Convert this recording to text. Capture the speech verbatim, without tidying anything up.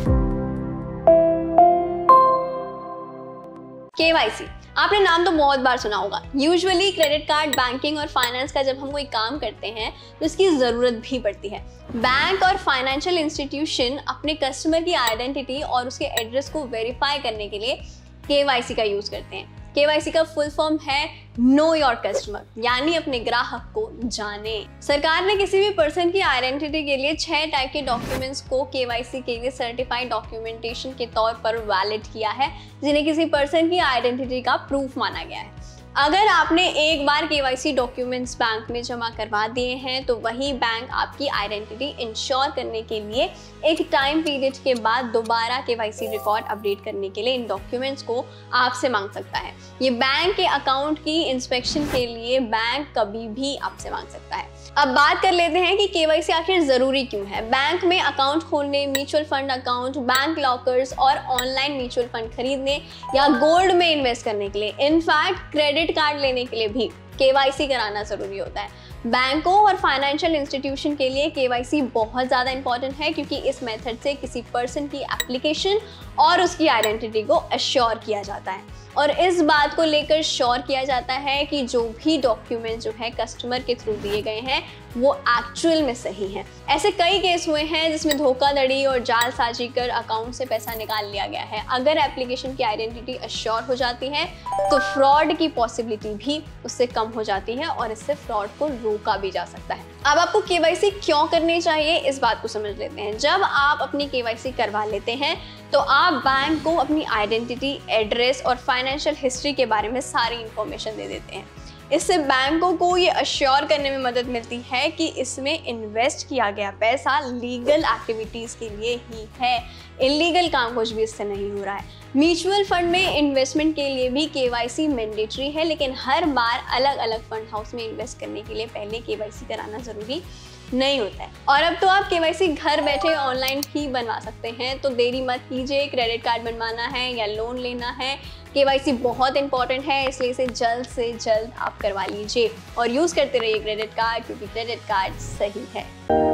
KYC आपने नाम तो बहुत बार सुना होगा। यूजुअली क्रेडिट कार्ड, बैंकिंग और फाइनेंस का जब हम कोई काम करते हैं तो इसकी ज़रूरत भी पड़ती है। बैंक और फाइनेंशियल इंस्टीट्यूशन अपने कस्टमर की आइडेंटिटी और उसके एड्रेस को वेरीफाई करने के लिए केवाईसी का यूज़ करते हैं। केवाईसी का फुल फॉर्म है नो योर कस्टमर, यानी अपने ग्राहक को जाने। सरकार ने किसी भी पर्सन की आइडेंटिटी के लिए छह टाइप के डॉक्यूमेंट्स को केवाईसी के लिए सर्टिफाइड डॉक्यूमेंटेशन के तौर पर वैलिड किया है, जिन्हें किसी पर्सन की आइडेंटिटी का प्रूफ माना गया है। अगर आपने एक बार केवाईसी डॉक्यूमेंट्स बैंक में जमा करवा दिए हैं तो वही बैंक आपकी आइडेंटिटी इंश्योर करने के लिए एक टाइम पीरियड के बाद दोबारा केवाईसी रिकॉर्ड अपडेट करने के लिए इन डॉक्यूमेंट्स को आपसे मांग सकता है। ये बैंक के अकाउंट की इंस्पेक्शन के लिए बैंक कभी भी आपसे मांग सकता है। अब बात कर लेते हैं कि केवाईसी आखिर ज़रूरी क्यों है। बैंक में अकाउंट खोलने, mutual fund account, bank lockers और ऑनलाइन म्यूचुअल फंड खरीदने या गोल्ड में इन्वेस्ट करने के लिए, इनफैक्ट क्रेडिट कार्ड लेने के लिए भी केवाईसी कराना ज़रूरी होता है। बैंकों और फाइनेंशियल इंस्टीट्यूशन के लिए केवाईसी बहुत ज़्यादा इंपॉर्टेंट है, क्योंकि इस मेथड से किसी पर्सन की एप्लीकेशन और उसकी आइडेंटिटी को अश्योर किया जाता है और इस बात को लेकर श्योर किया जाता है कि जो भी डॉक्यूमेंट जो है कस्टमर के थ्रू दिए गए हैं वो एक्चुअल में सही हैं। ऐसे कई केस हुए हैं जिसमें धोखाधड़ी और जालसाजी कर अकाउंट से पैसा निकाल लिया गया है। अगर एप्लीकेशन की आइडेंटिटी अश्योर हो जाती है तो फ्रॉड की पॉसिबिलिटी भी उससे कम हो जाती है और इससे फ्रॉड को रोका भी जा सकता है। अब आपको केवाईसी क्यों करनी चाहिए, इस बात को समझ लेते हैं। जब आप अपनी केवाईसी करवा लेते हैं तो आप बैंक को अपनी आइडेंटिटी, एड्रेस और फाइनेंशियल हिस्ट्री के बारे में सारी इंफॉर्मेशन दे देते हैं। इससे बैंकों को ये अश्योर करने में मदद मिलती है कि इसमें इन्वेस्ट किया गया पैसा लीगल एक्टिविटीज़ के लिए ही है, इलीगल काम कुछ भी इससे नहीं हो रहा है। म्यूचुअल फंड में इन्वेस्टमेंट के लिए भी केवाईसी मैंडेटरी है, लेकिन हर बार अलग अलग फंड हाउस में इन्वेस्ट करने के लिए पहले केवाईसी कराना ज़रूरी नहीं होता है। और अब तो आप केवाईसी घर बैठे ऑनलाइन भी बनवा सकते हैं, तो देरी मत कीजिए। क्रेडिट कार्ड बनवाना है या लोन लेना है, केवाईसी बहुत इंपॉर्टेंट है, इसलिए इसे जल्द से जल्द आप करवा लीजिए और यूज़ करते रहिए क्रेडिट कार्ड, क्योंकि क्रेडिट कार्ड सही है।